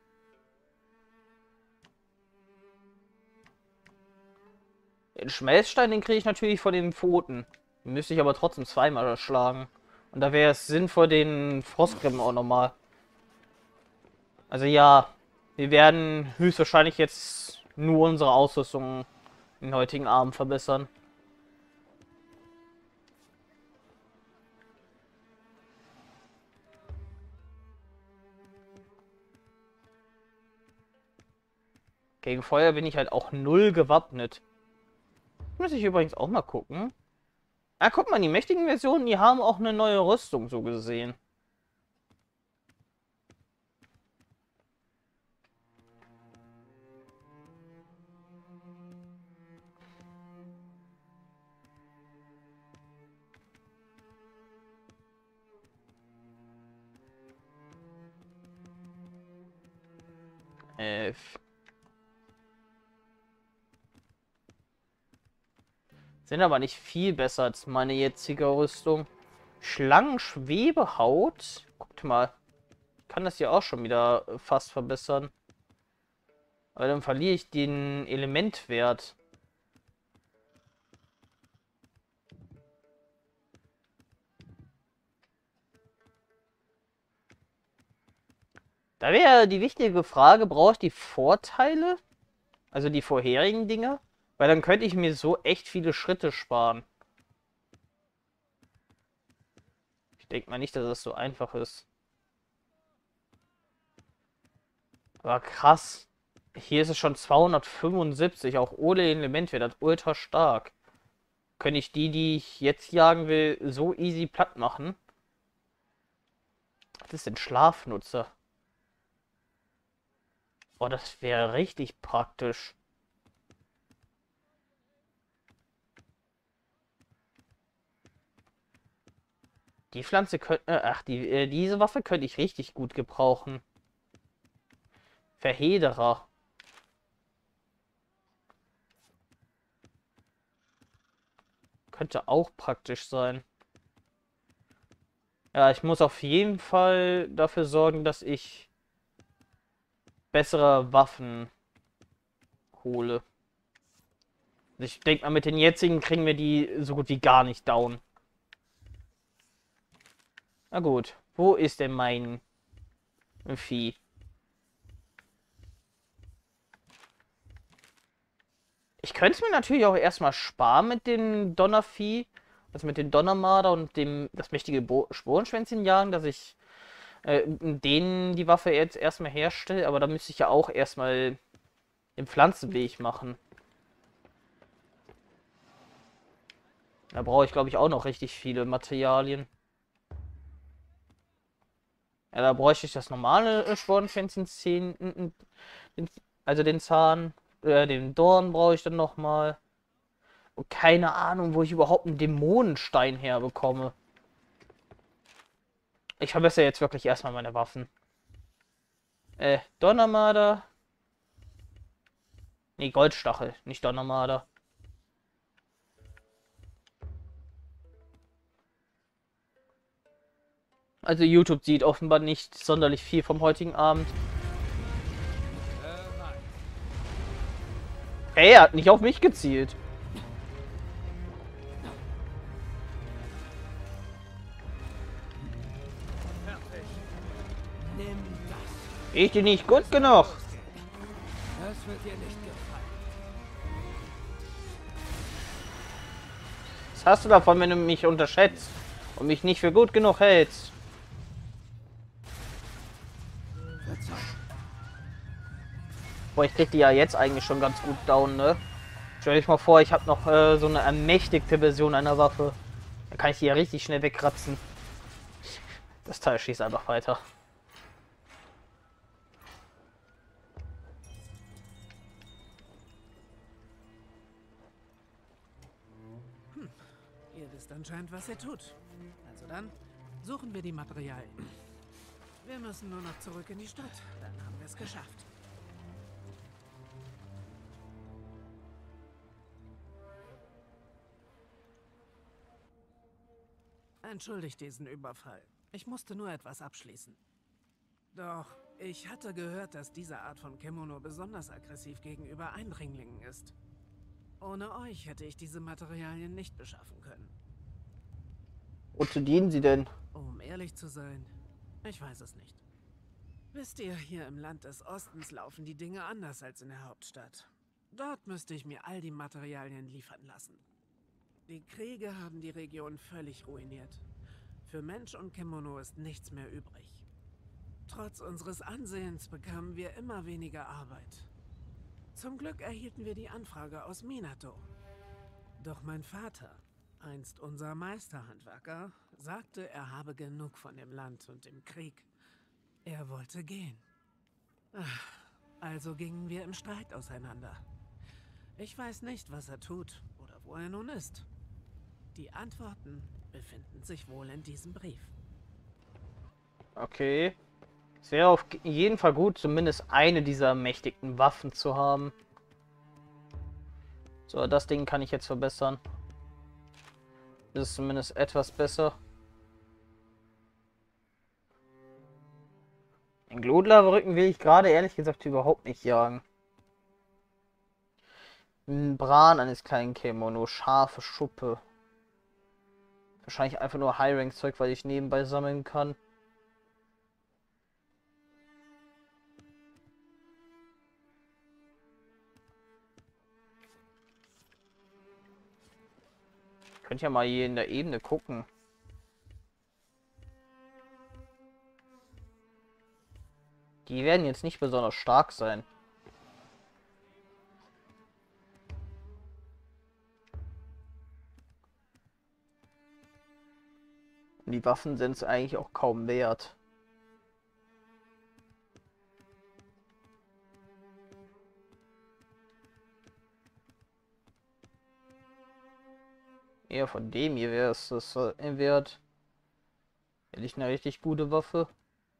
Den Schmelzstein, den kriege ich natürlich von den Pfoten. Den müsste ich aber trotzdem zweimal schlagen. Und da wäre es sinnvoll, den Frostgrimmen auch nochmal. Also ja, wir werden höchstwahrscheinlich jetzt nur unsere Ausrüstung den heutigen Abend verbessern. Gegen Feuer bin ich halt auch null gewappnet. Muss ich übrigens auch mal gucken. Ah, guck mal, die mächtigen Versionen, die haben auch eine neue Rüstung so gesehen. Äh, sind aber nicht viel besser als meine jetzige Rüstung. Schlangenschwebehaut. Guckt mal. Ich kann das hier auch schon wieder fast verbessern. Aber dann verliere ich den Elementwert. Da wäre die wichtige Frage, brauche ich die Vorteile? Also die vorherigen Dinge? Weil dann könnte ich mir so echt viele Schritte sparen. Ich denke mal nicht, dass das so einfach ist. Aber krass. Hier ist es schon zweihundertfünfundsiebzig, auch ohne Elementwert, das ultra stark. Könnte ich die, die ich jetzt jagen will, so easy platt machen? Was ist denn Schlafnutzer? Oh, das wäre richtig praktisch. Die Pflanze könnte... Äh, ach, die, äh, diese Waffe könnte ich richtig gut gebrauchen. Verhederer. Könnte auch praktisch sein. Ja, ich muss auf jeden Fall dafür sorgen, dass ich bessere Waffen hole. Ich denke mal, mit den jetzigen kriegen wir die so gut wie gar nicht down. Na gut, wo ist denn mein Vieh? Ich könnte es mir natürlich auch erstmal sparen mit dem Donnervieh, also mit dem Donnermarder und dem das mächtige Bo Sporenschwänzchen jagen, dass ich äh, denen die Waffe jetzt erstmal herstelle, aber da müsste ich ja auch erstmal den Pflanzenweg machen. Da brauche ich, glaube ich, auch noch richtig viele Materialien. Ja, da bräuchte ich das normale äh, Spornpflänzchen, also den Zahn, äh, den Dorn brauche ich dann nochmal. Und keine Ahnung, wo ich überhaupt einen Dämonenstein herbekomme. Ich verbessere jetzt wirklich erstmal meine Waffen. Äh, Donnermarder. Nee, Goldstachel, nicht Donnermarder. Also YouTube sieht offenbar nicht sonderlich viel vom heutigen Abend. Hey, er hat nicht auf mich gezielt. Ich dir nicht gut genug. Das wird dir nicht gefallen. Was hast du davon, wenn du mich unterschätzt und mich nicht für gut genug hältst? Boah, ich krieg die ja jetzt eigentlich schon ganz gut down, ne? Stell dich mal vor, ich habe noch äh, so eine ermächtigte Version einer Waffe. Da kann ich die ja richtig schnell wegkratzen. Das Teil schießt einfach weiter. Hm. Ihr wisst anscheinend, was ihr tut. Also dann suchen wir die Materialien. Wir müssen nur noch zurück in die Stadt. Dann haben wir es geschafft. Entschuldigt diesen Überfall. Ich musste nur etwas abschließen. Doch, ich hatte gehört, dass diese Art von Kemono besonders aggressiv gegenüber Eindringlingen ist. Ohne euch hätte ich diese Materialien nicht beschaffen können. Wozu dienen sie denn? Um ehrlich zu sein, ich weiß es nicht. Wisst ihr, hier im Land des Ostens laufen die Dinge anders als in der Hauptstadt. Dort müsste ich mir all die Materialien liefern lassen. Die Kriege haben die Region völlig ruiniert. Für Mensch und Kemono ist nichts mehr übrig. Trotz unseres Ansehens bekamen wir immer weniger Arbeit. Zum Glück erhielten wir die Anfrage aus Minato. Doch mein Vater, einst unser Meisterhandwerker, sagte, er habe genug von dem Land und dem Krieg. Er wollte gehen. Also gingen wir im Streit auseinander. Ich weiß nicht, was er tut oder wo er nun ist. Die Antworten befinden sich wohl in diesem Brief. Okay. Es wäre auf jeden Fall gut, zumindest eine dieser mächtigen Waffen zu haben. So, das Ding kann ich jetzt verbessern. Das ist zumindest etwas besser. Den Glotlava-Rücken will ich gerade ehrlich gesagt überhaupt nicht jagen. Membran eines kleinen Kemono, scharfe Schuppe. Wahrscheinlich einfach nur High-Rank-Zeug, weil ich nebenbei sammeln kann. Könnt ja mal hier in der Ebene gucken. Die werden jetzt nicht besonders stark sein. Und die Waffen sind es eigentlich auch kaum wert. Eher von dem hier wäre es das äh, wert. Hätte ich eine richtig gute Waffe.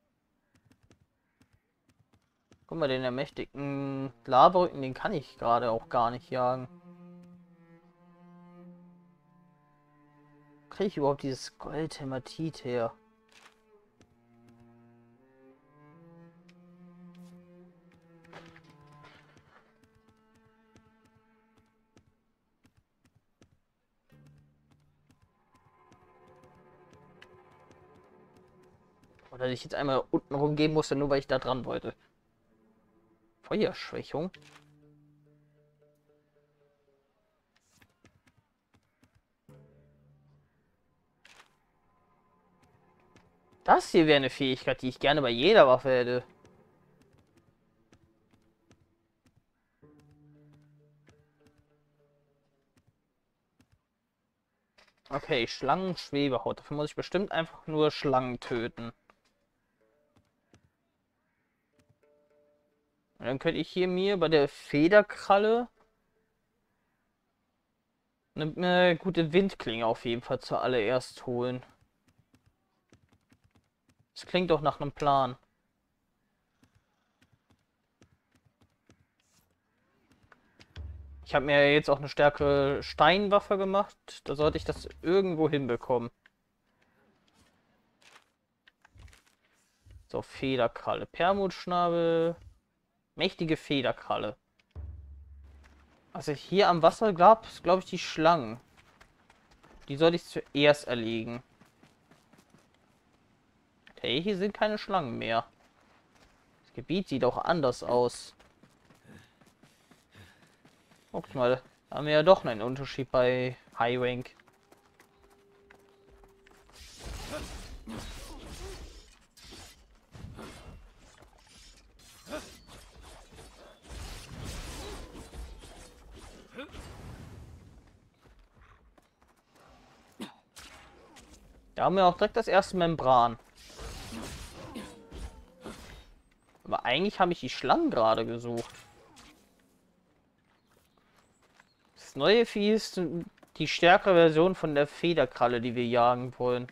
Guck mal, den ermächtigten Laberrücken, den kann ich gerade auch gar nicht jagen. Kriege ich überhaupt dieses Goldhämatit her? Oder dass ich jetzt einmal unten rumgehen musste, nur weil ich da dran wollte. Feuerschwächung. Das hier wäre eine Fähigkeit, die ich gerne bei jeder Waffe hätte. Okay, Schlangenschwebehaut. Dafür muss ich bestimmt einfach nur Schlangen töten. Und dann könnte ich hier mir bei der Federkralle eine, eine gute Windklinge auf jeden Fall zuallererst holen. Das klingt doch nach einem Plan. Ich habe mir jetzt auch eine stärkere Steinwaffe gemacht. Da sollte ich das irgendwo hinbekommen. So, Federkralle. Permutschnabel. Mächtige Federkralle. Also hier am Wasser gab es, glaube ich, die Schlangen. Die sollte ich zuerst erlegen. Okay, hier sind keine Schlangen mehr. Das Gebiet sieht auch anders aus. Guck mal, da haben wir ja doch einen Unterschied bei High Rank. Da haben wir auch direkt das erste Membran. Aber eigentlich habe ich die Schlangen gerade gesucht. Das neue Vieh ist die stärkere Version von der Federkralle, die wir jagen wollen.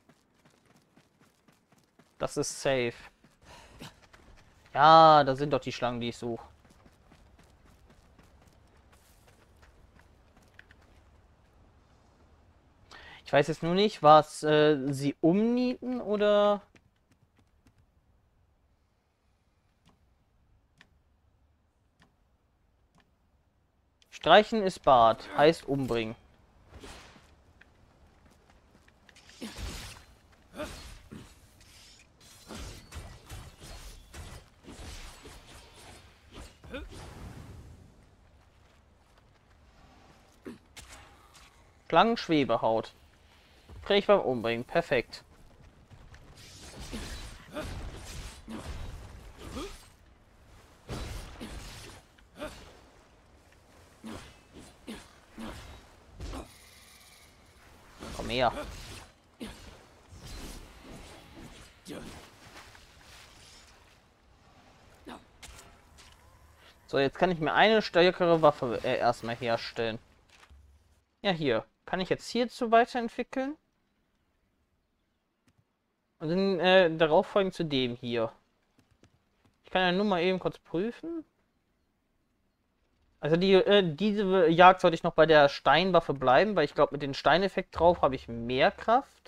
Das ist safe. Ja, da sind doch die Schlangen, die ich suche. Ich weiß jetzt nur nicht, was äh, sie umnieten oder... Streichen ist Bart, heißt umbringen. Schlangenschwebehaut. Kriege ich beim Umbringen. Perfekt. Komm her. So, jetzt kann ich mir eine stärkere Waffe äh, erstmal herstellen. Ja, hier. Kann ich jetzt hierzu weiterentwickeln? Und dann äh, darauf folgen zu dem hier. Ich kann ja nur mal eben kurz prüfen. Also die, äh, diese Jagd sollte ich noch bei der Steinwaffe bleiben, weil ich glaube, mit dem Steineffekt drauf habe ich mehr Kraft.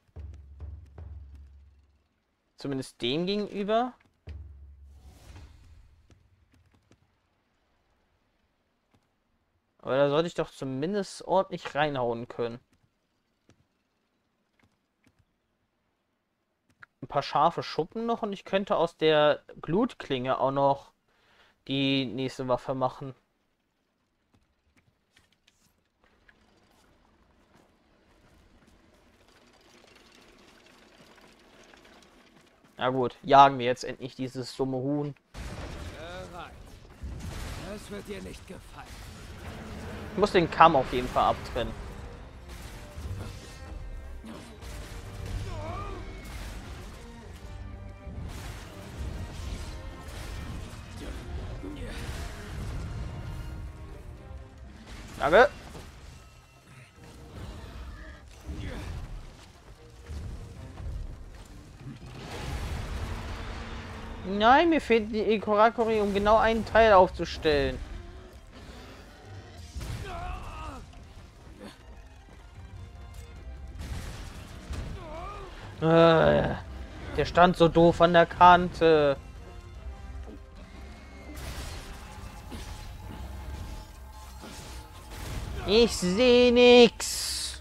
Zumindest dem gegenüber. Aber da sollte ich doch zumindest ordentlich reinhauen können. Ein paar scharfe Schuppen noch und ich könnte aus der Glutklinge auch noch die nächste Waffe machen. Na gut, jagen wir jetzt endlich dieses dumme Huhn. Bereit. Das wird dir nicht gefallen. Ich muss den Kamm auf jeden Fall abtrennen. Danke. Nein, mir fehlt die Ikorakuri, um genau einen Teil aufzustellen. Äh, der stand so doof an der Kante. Ich sehe nix.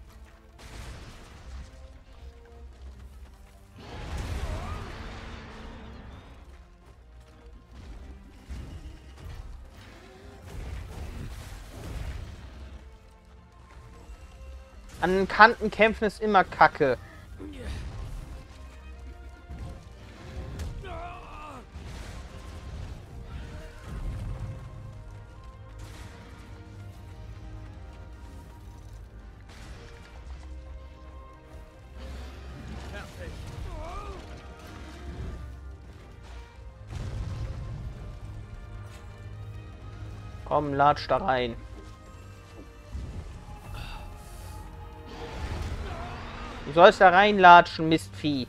An den Kanten kämpfen ist immer Kacke. Komm, latsch da rein. Du sollst da reinlatschen, Mistvieh.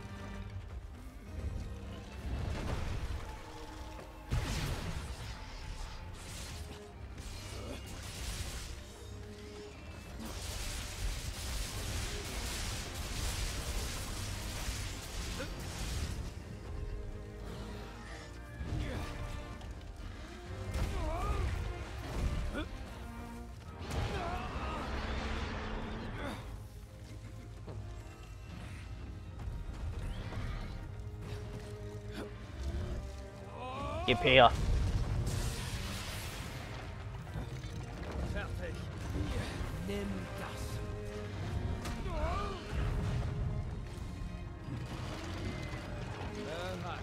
Gib her. Fertig. Nimm das. Bereit.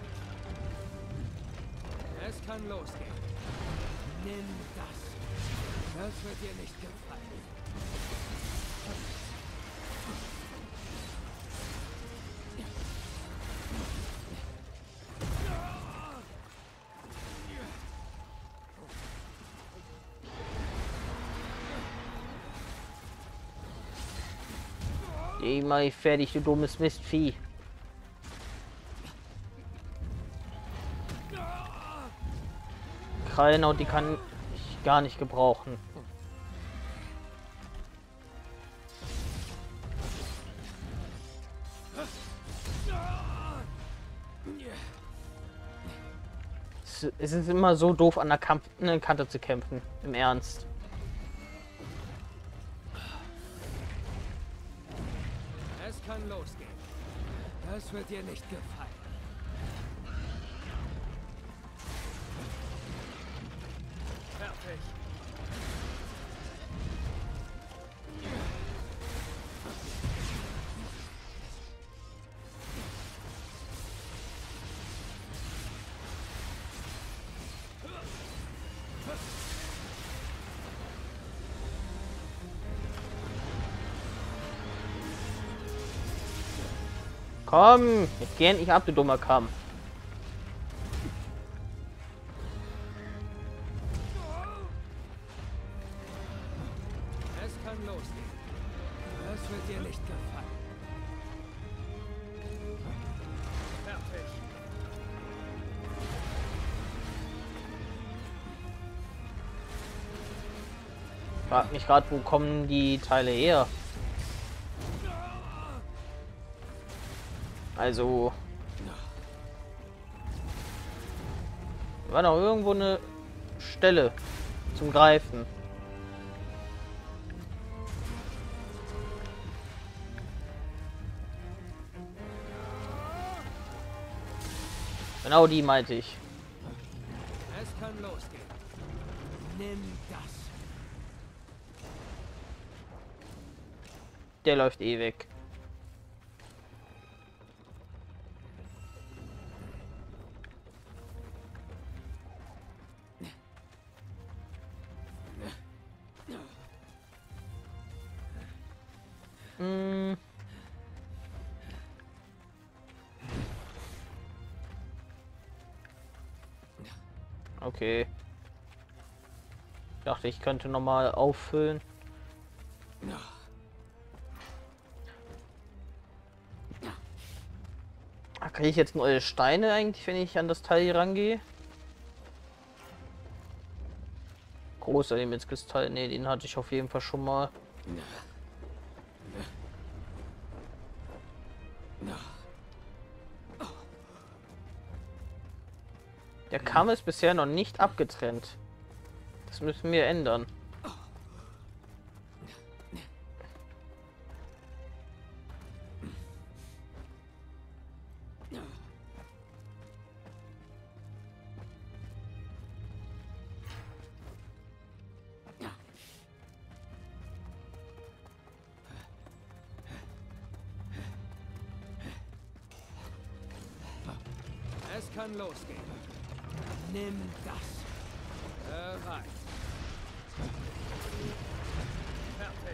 Es kann losgehen. Nimm das. Das wird dir nicht gefallen. Geh mal fertig, du dummes Mistvieh. Krallenhaut, die kann ich gar nicht gebrauchen. Es ist immer so doof, an der Kampf ne, Kante zu kämpfen. Im Ernst. Es kann losgehen. Das wird dir nicht gefallen. Fertig. Komm, jetzt geh endlich ab, du dummer Kamm. Es kann losgehen. Das wird dir nicht gefallen. Fertig. Ich frag mich gerade, wo kommen die Teile her? Also war noch irgendwo eine Stelle zum Greifen. Genau die meinte ich. Es kann losgehen. Nimm das. Der läuft eh weg. Hm. Okay. Ich dachte, ich könnte noch mal auffüllen. Kriege ich jetzt neue Steine eigentlich, wenn ich an das Teil hier rangehe? Großer Himmelskristall. Ne, den hatte ich auf jeden Fall schon mal. Der Kamm ist bisher noch nicht abgetrennt. Das müssen wir ändern. Es kann losgehen. Nimm das. Bereit. Fertig.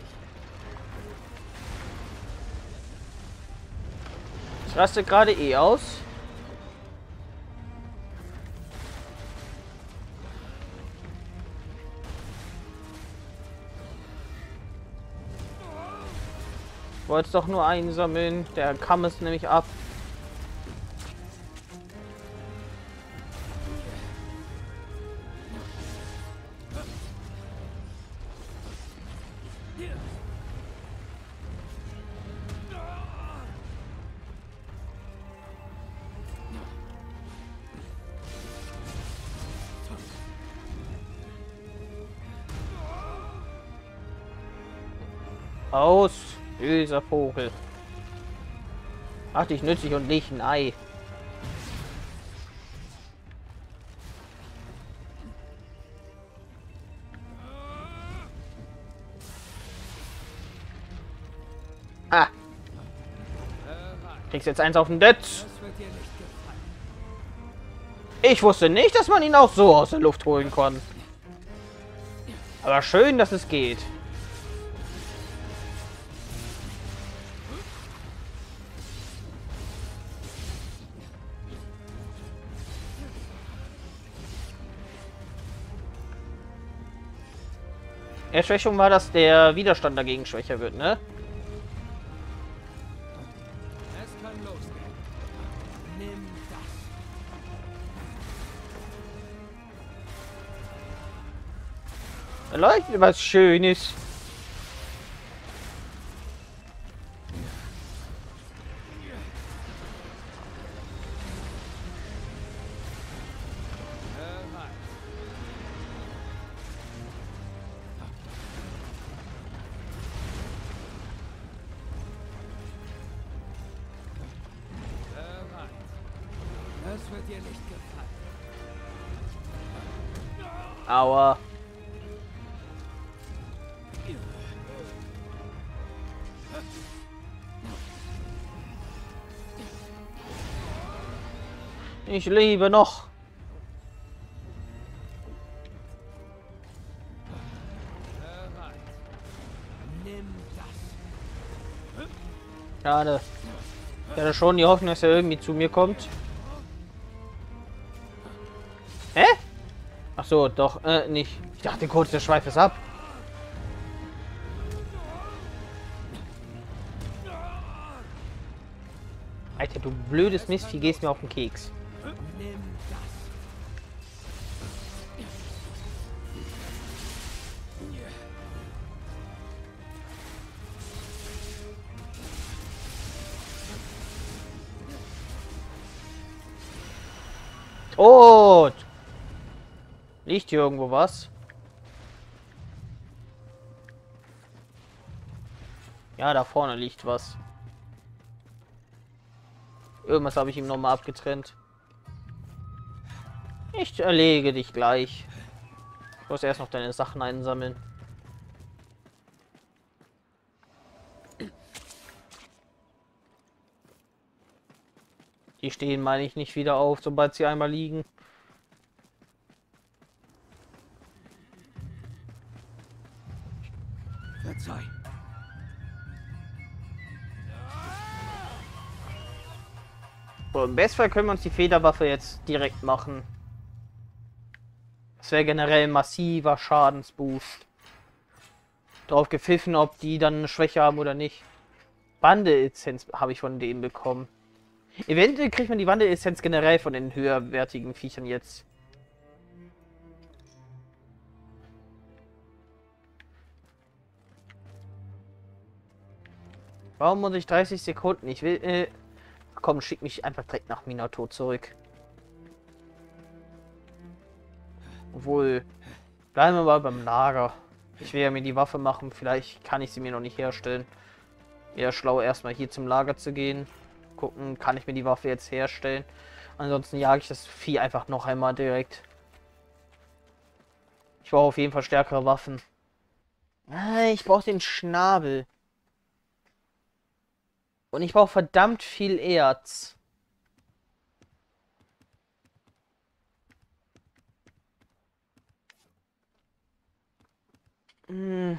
Ich raste gerade eh aus. Ich wollte es doch nur einsammeln. Der Kamm ist nämlich ab. Aus, böser Vogel. Mach dich nützlich und leg ein Ei. Ah. Kriegst jetzt eins auf den Detz. Ich wusste nicht, dass man ihn auch so aus der Luft holen kann. Aber schön, dass es geht. Erschwächung war, dass der Widerstand dagegen schwächer wird, ne? kann losgehen. Nimm das. Da leuchtet was Schönes. Das wird dir nicht gefallen. Aua. Ich lebe noch. Nimm das. Schade. Ich hatte schon die Hoffnung, dass er irgendwie zu mir kommt. Hä? Ach so, doch, äh, nicht. Ich dachte kurz, der Schweif ist ab. Alter, du blödes Mistvieh, gehst mir auf den Keks. Nimm das. Oh! Liegt hier irgendwo was? Ja, da vorne liegt was. Irgendwas habe ich ihm noch mal abgetrennt. Ich erlege dich gleich. Ich muss erst noch deine Sachen einsammeln. Die stehen, meine ich, nicht wieder auf, sobald sie einmal liegen. Verzeih. So, im Bestfall können wir uns die Federwaffe jetzt direkt machen. Das wäre generell ein massiver Schadensboost. Drauf gepfiffen, ob die dann eine Schwäche haben oder nicht. Wandel-Essenz habe ich von denen bekommen. Eventuell kriegt man die Wandel-Essenz generell von den höherwertigen Viechern jetzt. Warum muss ich dreißig Sekunden? Ich will... Äh, komm, schick mich einfach direkt nach Minato zurück. Obwohl... Bleiben wir mal beim Lager. Ich will ja mir die Waffe machen. Vielleicht kann ich sie mir noch nicht herstellen. Eher schlau, erstmal hier zum Lager zu gehen. Gucken, kann ich mir die Waffe jetzt herstellen. Ansonsten jage ich das Vieh einfach noch einmal direkt. Ich brauche auf jeden Fall stärkere Waffen. Ich brauche den Schnabel. Und ich brauche verdammt viel Erz. Hm.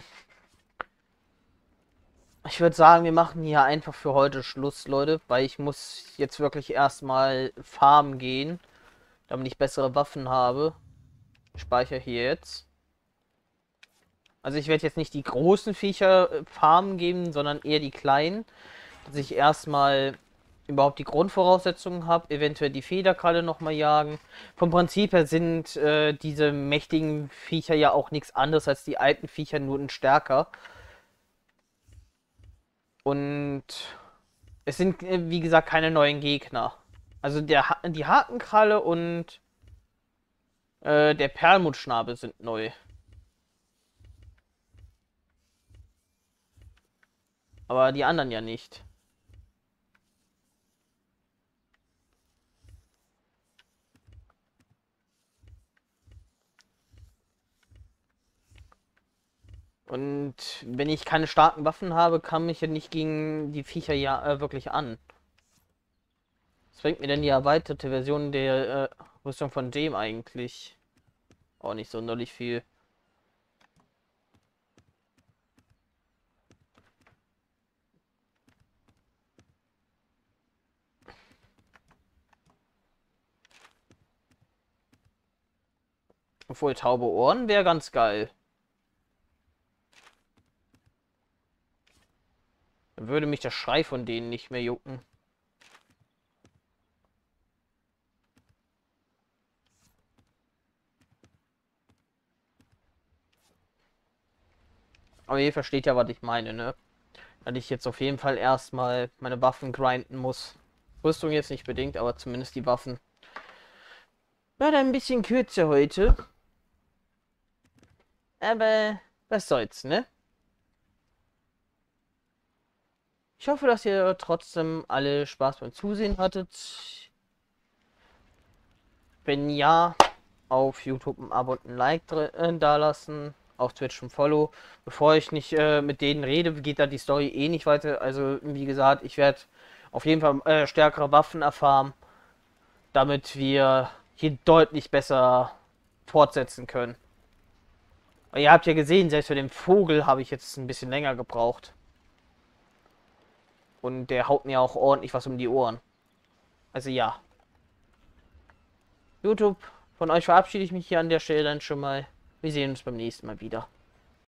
Ich würde sagen, wir machen hier einfach für heute Schluss, Leute, weil ich muss jetzt wirklich erstmal farmen gehen, damit ich bessere Waffen habe. Ich speichere hier jetzt. Also ich werde jetzt nicht die großen Viecher farmen geben, sondern eher die kleinen, dass ich erstmal überhaupt die Grundvoraussetzungen habe, eventuell die Federkralle nochmal jagen. Vom Prinzip her sind äh, diese mächtigen Viecher ja auch nichts anderes als die alten Viecher, nur ein stärker. Und es sind, wie gesagt, keine neuen Gegner. Also der ha die Hakenkralle und äh, der Perlmuttschnabel sind neu. Aber die anderen ja nicht. Und wenn ich keine starken Waffen habe, kann mich ja nicht gegen die Viecher ja äh, wirklich an. Was bringt mir denn die erweiterte Version der äh, Rüstung von dem eigentlich? Auch nicht sonderlich viel. Obwohl taube Ohren wäre ganz geil. Dann würde mich der Schrei von denen nicht mehr jucken. Aber ihr versteht ja, was ich meine, ne? Dass ich jetzt auf jeden Fall erstmal meine Waffen grinden muss. Rüstung jetzt nicht bedingt, aber zumindest die Waffen. War dann ein bisschen kürzer heute. Aber was soll's, ne? Ich hoffe, dass ihr trotzdem alle Spaß beim Zusehen hattet. Wenn ja, auf YouTube ein Abo und ein Like äh, da lassen. Auf Twitch ein Follow. Bevor ich nicht äh, mit denen rede, geht da die Story eh nicht weiter. Also, wie gesagt, ich werde auf jeden Fall äh, stärkere Waffen erfahren, damit wir hier deutlich besser fortsetzen können. Aber ihr habt ja gesehen, selbst für den Vogel habe ich jetzt ein bisschen länger gebraucht. Und der haut mir auch ordentlich was um die Ohren. Also ja. YouTube, von euch verabschiede ich mich hier an der Stelle dann schon mal. Wir sehen uns beim nächsten Mal wieder.